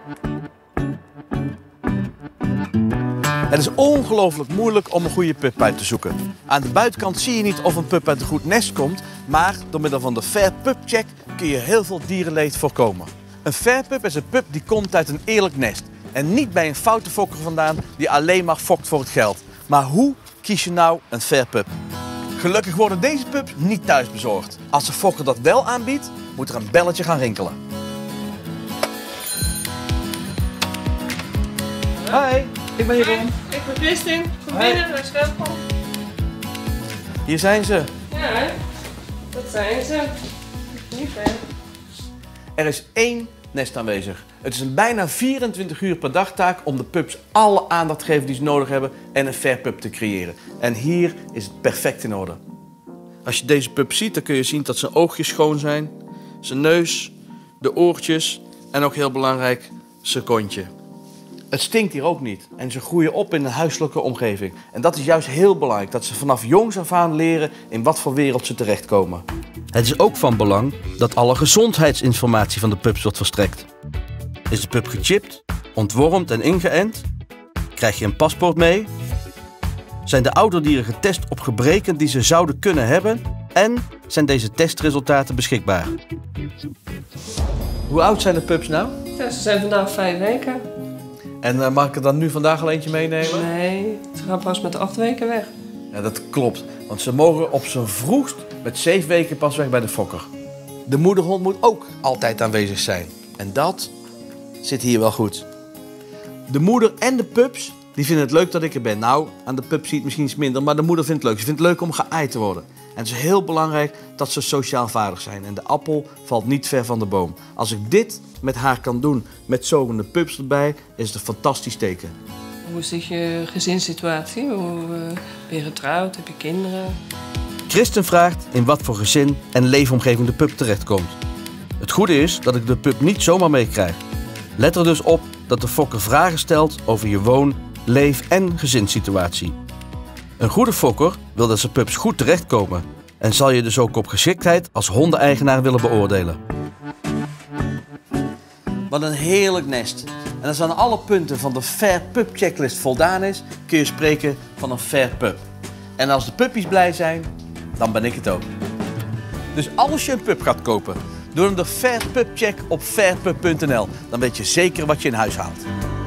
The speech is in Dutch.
Het is ongelooflijk moeilijk om een goede pup uit te zoeken. Aan de buitenkant zie je niet of een pup uit een goed nest komt, maar door middel van de Fair Pup Check kun je heel veel dierenleed voorkomen. Een Fair Pup is een pup die komt uit een eerlijk nest en niet bij een foute fokker vandaan die alleen maar fokt voor het geld. Maar hoe kies je nou een Fair Pup? Gelukkig worden deze pups niet thuis bezorgd. Als de fokker dat wel aanbiedt, moet er een belletje gaan rinkelen. Hoi, ik ben Jeroen. Ik ben Christine. Kom binnen, wees welkom. Hier zijn ze. Ja, dat zijn ze. Lief, hè? Er is 1 nest aanwezig. Het is een bijna 24 uur per dag taak om de pups alle aandacht te geven die ze nodig hebben en een Fair Pup te creëren. En hier is het perfect in orde. Als je deze pup ziet, dan kun je zien dat zijn oogjes schoon zijn, zijn neus, de oortjes en ook heel belangrijk, zijn kontje. Het stinkt hier ook niet en ze groeien op in een huiselijke omgeving. En dat is juist heel belangrijk, dat ze vanaf jongs af aan leren in wat voor wereld ze terechtkomen. Het is ook van belang dat alle gezondheidsinformatie van de pups wordt verstrekt. Is de pup gechipt, ontwormd en ingeënt? Krijg je een paspoort mee? Zijn de ouderdieren getest op gebreken die ze zouden kunnen hebben? En zijn deze testresultaten beschikbaar? Hoe oud zijn de pups nou? Ja, ze zijn vandaag 5 weken. En mag ik er dan nu vandaag al eentje meenemen? Nee, ze gaan pas met 8 weken weg. Ja, dat klopt. Want ze mogen op zijn vroegst met 7 weken pas weg bij de fokker. De moederhond moet ook altijd aanwezig zijn. En dat zit hier wel goed. De moeder en de pups die vinden het leuk dat ik er ben. Nou, aan de pup zie je het misschien iets minder, maar de moeder vindt het leuk. Ze vindt het leuk om geaaid te worden. En het is heel belangrijk dat ze sociaal vaardig zijn. En de appel valt niet ver van de boom. Als ik dit met haar kan doen, met zogende pups erbij, is het een fantastisch teken. Hoe is je gezinssituatie? Ben je getrouwd? Heb je kinderen? Kristen vraagt in wat voor gezin en leefomgeving de pup terechtkomt. Het goede is dat ik de pup niet zomaar meekrijg. Let er dus op dat de fokker vragen stelt over je woon-, leef- en gezinssituatie. Een goede fokker wil dat zijn pups goed terechtkomen en zal je dus ook op geschiktheid als hondeneigenaar willen beoordelen. Wat een heerlijk nest. En als aan alle punten van de Fair Pup Checklist voldaan is, kun je spreken van een Fair Pup. En als de puppies blij zijn, dan ben ik het ook. Dus als je een pup gaat kopen, doe dan de Fair Pup Check op fairpup.nl. Dan weet je zeker wat je in huis haalt.